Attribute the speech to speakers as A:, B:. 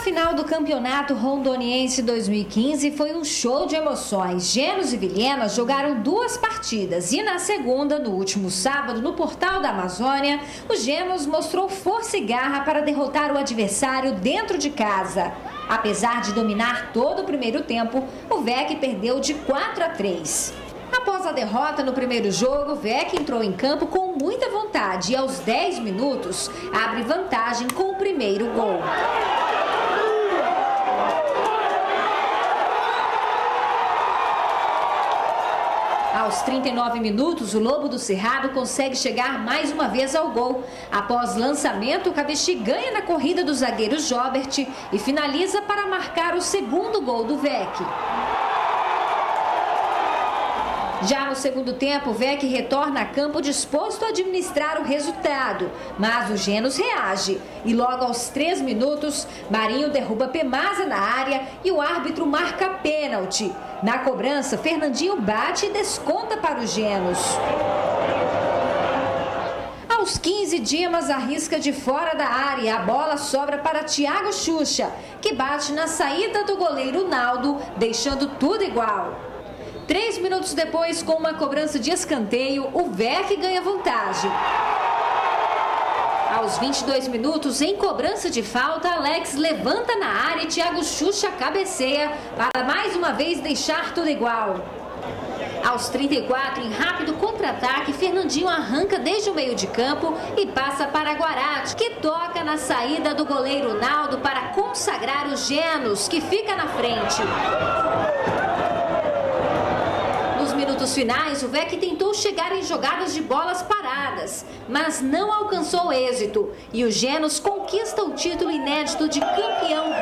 A: final do Campeonato Rondoniense 2015 foi um show de emoções. Genos e Vilhena jogaram 2 partidas e na segunda, no último sábado, no Portal da Amazônia, o Genos mostrou força e garra para derrotar o adversário dentro de casa. Apesar de dominar todo o primeiro tempo, o VEC perdeu de 4-3. Após a derrota no primeiro jogo, o VEC entrou em campo com muita vontade e aos 10 minutos abre vantagem com o primeiro gol. Aos 39 minutos, o Lobo do Cerrado consegue chegar mais uma vez ao gol. Após lançamento, o Cabixi ganha na corrida do zagueiro Jobert e finaliza para marcar o segundo gol do VEC. Já no segundo tempo, o VEC retorna a campo disposto a administrar o resultado, mas o Genos reage e logo aos 3 minutos, Marinho derruba Pemasa na área e o árbitro marca pênalti. Na cobrança, Fernandinho bate e desconta para o Genos. Aos 15, Dimas arrisca de fora da área e a bola sobra para Thiago Xuxa, que bate na saída do goleiro Naldo, deixando tudo igual. 3 minutos depois, com uma cobrança de escanteio, o VEC ganha vantagem. Aos 22 minutos, em cobrança de falta, Alex levanta na área e Thiago Xuxa cabeceia para mais uma vez deixar tudo igual. Aos 34, em rápido contra-ataque, Fernandinho arranca desde o meio de campo e passa para Guarati, que toca na saída do goleiro Naldo para consagrar o Genos, que fica na frente. Nos minutos finais, o VEC tentou chegar em jogadas de bolas paradas, mas não alcançou êxito. E o Genos conquista o título inédito de campeão